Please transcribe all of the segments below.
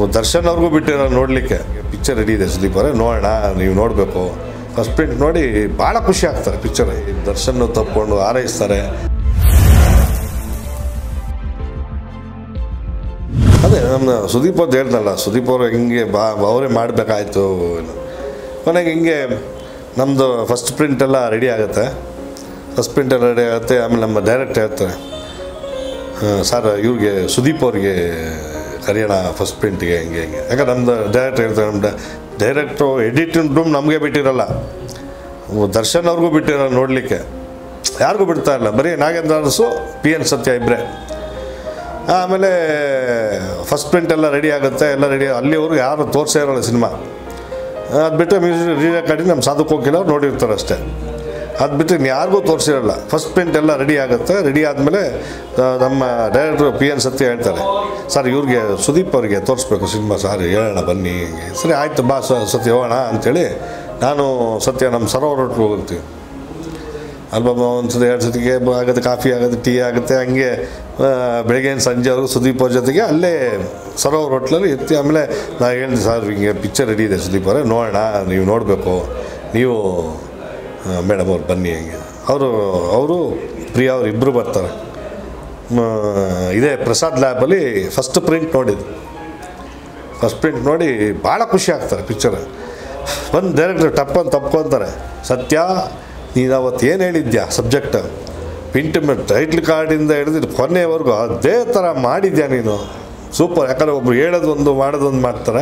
ದರ್ಶನ್ ಅವ್ರಿಗೂ ಬಿಟ್ಟಿರೋ ನೋಡಲಿಕ್ಕೆ. Picture ready ಇದೆ ಸುದೀಪ್ ಅವರೇ, ನೋಡೋಣ, ನೀವು ನೋಡಬೇಕು. ಫಸ್ಟ್ ಪ್ರಿಂಟ್ ನೋಡಿ ಭಾಳ ಖುಷಿ ಆಗ್ತಾರೆ. ಪಿಕ್ಚರ್ ದರ್ಶನ್ ತಪ್ಪಿಕೊಂಡು ಹಾರೈಸ್ತಾರೆ. ಅದೇ ನಮ್ಮ ಸುದೀಪ್ ಅವ್ರದ್ದು ಹೇಳ್ದಲ್ಲ, ಸುದೀಪ್ ಅವರು ಹಿಂಗೆ ಅವರೇ ಮಾಡಬೇಕಾಯ್ತು. ಕೊನೆಗೆ ಹಿಂಗೆ ನಮ್ಮದು ಫಸ್ಟ್ ಪ್ರಿಂಟೆಲ್ಲ ರೆಡಿ ಆಗುತ್ತೆ. ಫಸ್ಟ್ ಪ್ರಿಂಟೆಲ್ಲ ರೆಡಿ ಆಗುತ್ತೆ. ಆಮೇಲೆ ನಮ್ಮ ಡೈರೆಕ್ಟ್ ಹೇಳ್ತಾರೆ, ಸರ್ ಇವ್ರಿಗೆ ಸುದೀಪ್ ಅವ್ರಿಗೆ ಕರೆಯೋಣ ಫಸ್ಟ್ ಪ್ರಿಂಟಿಗೆ ಹಿಂಗೆ ಹಿಂಗೆ. ಯಾಕಂದ್ರೆ ನಮ್ಮದು ಡೈರೆಕ್ಟ್ ಹೇಳ್ತಾರೆ, ನಮ್ಮ ಡೈರೆಕ್ಟ್ರು ಎಡಿಟಿಂಗ್ ರೂಮ್ ನಮಗೆ ಬಿಟ್ಟಿರಲ್ಲ, ದರ್ಶನ್ ಅವ್ರಿಗೂ ಬಿಟ್ಟಿರಲ್ಲ ನೋಡಲಿಕ್ಕೆ, ಯಾರಿಗೂ ಬಿಡ್ತಾ ಇಲ್ಲ. ಬರೀ ನಾಗೇಂದ್ರ ಅರಸು, PN ಸತ್ಯ ಇಬ್ಬರೇ. ಆಮೇಲೆ ಫಸ್ಟ್ ಪ್ರಿಂಟ್ ಎಲ್ಲ ರೆಡಿ ಆಗುತ್ತೆ, ಎಲ್ಲ ರೆಡಿ. ಅಲ್ಲಿವರು ಯಾರು ತೋರಿಸೇ ಇರೋಲ್ಲ ಸಿನಿಮಾ. ಅದು ಬಿಟ್ಟರೆ ಮ್ಯೂಸಿಕ್ ರೀರೆಕಾರ್ಡಿಂಗ್ ನಮ್ಮ ಸಾಧು ಕೋಕಿಲ ಅವ್ರು ನೋಡಿರ್ತಾರೆ ಅಷ್ಟೇ. ಅದು ಬಿಟ್ಟರೆ ಯಾರಿಗೂ ತೋರಿಸಿರಲ್ಲ. ಫಸ್ಟ್ ಪ್ರಿಂಟ್ ಎಲ್ಲ ರೆಡಿ ಆಗುತ್ತೆ. ರೆಡಿ ಆದಮೇಲೆ ನಮ್ಮ ಡೈರೆಕ್ಟ್ರು PN ಸತ್ಯ ಹೇಳ್ತಾರೆ, ಸರ್ ಇವ್ರಿಗೆ ಸುದೀಪ್ ಅವ್ರಿಗೆ ತೋರಿಸ್ಬೇಕು ಸಿನಿಮಾ ಸರ್, ಹೇಳೋಣ ಬನ್ನಿ. ಸರಿ ಆಯಿತು ಬಾ ಸತ್ಯ ಹೋಗೋಣ ಅಂಥೇಳಿ ನಾನು ಸತ್ಯ ನಮ್ಮ ಸರೋವರ ಹೋಟ್ಲಿಗೆ ಹೋಗ್ತೀವಿ. ಆಲ್ಬಮ್ ಒಂದು ಸತಿ 2 ಸತಿಗೆ ಆಗುತ್ತೆ, ಕಾಫಿ ಆಗುತ್ತೆ, ಟೀ ಆಗುತ್ತೆ. ಹಂಗೆ ಬೆಳಗ್ಗೆ ಸಂಜೆವರೆಗೂ ಸುದೀಪ್ ಅವ್ರ ಜೊತೆಗೆ ಅಲ್ಲೇ ಸರೋವರ ಹೋಟ್ಲಲ್ಲಿ ಇರ್ತೀವಿ. ಆಮೇಲೆ ನಾನು ಹೇಳಿದೆ, ಸರ್ ಹಿಂಗೆ ಪಿಕ್ಚರ್ ರೆಡಿ ಇದೆ ಸುದೀಪ್ ಅವರೇ, ನೋಡೋಣ, ನೀವು ನೋಡಬೇಕು, ನೀವು ಮೇಡಮ್ ಅವ್ರು ಬನ್ನಿ ಹಿಂಗೆ. ಅವರು ಪ್ರಿಯಾ ಅವ್ರು ಇಬ್ಬರು ಬರ್ತಾರೆ. ಇದೇ ಪ್ರಸಾದ್ ಲ್ಯಾಬಲ್ಲಿ ಫಸ್ಟ್ ಪ್ರಿಂಟ್ ನೋಡಿದ್ದು. ಫಸ್ಟ್ ಪ್ರಿಂಟ್ ನೋಡಿ ಭಾಳ ಖುಷಿ ಆಗ್ತಾರೆ. ಪಿಕ್ಚರ್ ಬಂದು ಡೈರೆಕ್ಟ್ರ್ ಟಪ್ಪನ್ನು ತಪ್ಕೊತಾರೆ, ಸತ್ಯ ನೀನು ಅವತ್ತು ಏನು ಹೇಳಿದ್ಯಾ ಸಬ್ಜೆಕ್ಟ್, ಟೈಟ್ಲ್ ಕಾರ್ಡಿಂದ ಹಿಡಿದು ಕೊನೆಯವರೆಗೂ ಅದೇ ಥರ ಮಾಡಿದ್ಯಾ ನೀನು, ಸೂಪರ್. ಯಾಕಂದರೆ ಒಬ್ರು ಹೇಳೋದೊಂದು ಮಾಡೋದೊಂದು ಮಾಡ್ತಾರೆ,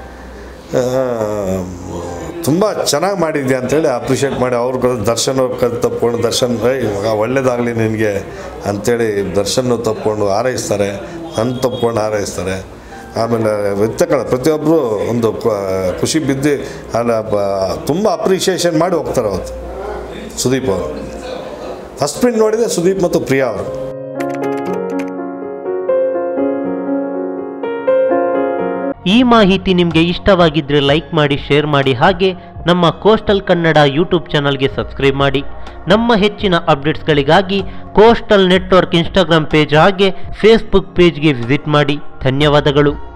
ತುಂಬ ಚೆನ್ನಾಗಿ ಮಾಡಿದ್ಯಾ ಅಂಥೇಳಿ ಅಪ್ರಿಷಿಯೇಟ್ ಮಾಡಿ ಅವ್ರು ದರ್ಶನ್ ಅವ್ರು ತಪ್ಕೊಂಡು ದರ್ಶನ್ ಒಳ್ಳೇದಾಗಲಿ ನಿನಗೆ ಅಂಥೇಳಿ ದರ್ಶನ್ ತಪ್ಕೊಂಡು ಹಾರೈಸ್ತಾರೆ, ನನ್ನ ತಪ್ಕೊಂಡು ಹಾರೈಸ್ತಾರೆ. ಆಮೇಲೆ ಪ್ರತಿಯೊಬ್ಬರು ಒಂದು ಖುಷಿ ಬಿದ್ದು ಅಲ್ಲ ತುಂಬ ಅಪ್ರಿಷಿಯೇಷನ್ ಮಾಡಿ ಹೋಗ್ತಾರೆ ಅವತ್ತು ಸುದೀಪ್ ಅವರು. ಫಸ್ಟ್ ಪ್ರಿಂಟ್ ನೋಡಿದೆ ಸುದೀಪ್ ಮತ್ತು ಪ್ರಿಯಾ ಅವರು. ಈ ಮಾಹಿತಿ ನಿಮಗೆ ಇಷ್ಟವಾಗಿದ್ದರೆ ಲೈಕ್ ಮಾಡಿ, ಶೇರ್ ಮಾಡಿ. ಹಾಗೆ ನಮ್ಮ ಕೋಸ್ಟಲ್ ಕನ್ನಡ ಯೂಟ್ಯೂಬ್ ಚಾನಲ್ಗೆ ಸಬ್ಸ್ಕ್ರೈಬ್ ಮಾಡಿ. ನಮ್ಮ ಹೆಚ್ಚಿನ ಅಪ್ಡೇಟ್ಸ್ಗಳಿಗಾಗಿ ಕೋಸ್ಟಲ್ ನೆಟ್ವರ್ಕ್ ಇನ್ಸ್ಟಾಗ್ರಾಮ್ ಪೇಜ್ ಹಾಗೆ ಫೇಸ್ಬುಕ್ ಪೇಜ್ಗೆ ವಿಸಿಟ್ ಮಾಡಿ. ಧನ್ಯವಾದಗಳು.